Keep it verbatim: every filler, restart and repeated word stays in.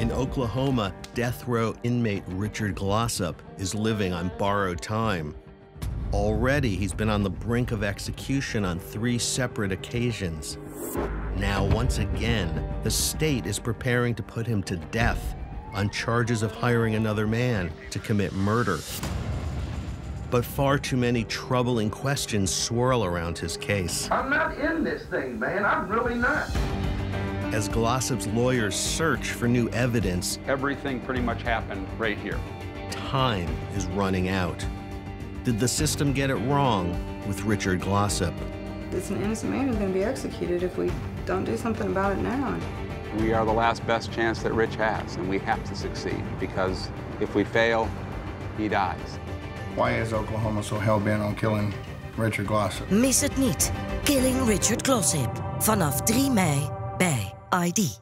In Oklahoma, death row inmate Richard Glossip is living on borrowed time. Already, he's been on the brink of execution on three separate occasions. Now, once again, the state is preparing to put him to death on charges of hiring another man to commit murder. But far too many troubling questions swirl around his case. I'm not in this thing, man. I'm really not. As Glossip's lawyers search for new evidence, everything pretty much happened right here. Time is running out. Did the system get it wrong with Richard Glossip? It's an innocent man who's going to be executed if we don't do something about it now. We are the last best chance that Rich has, and we have to succeed, because if we fail, he dies. Why is Oklahoma so hell-bent on killing Richard Glossip? Mis het niet. Killing Richard Glossip. Vanaf drie mei bij I D.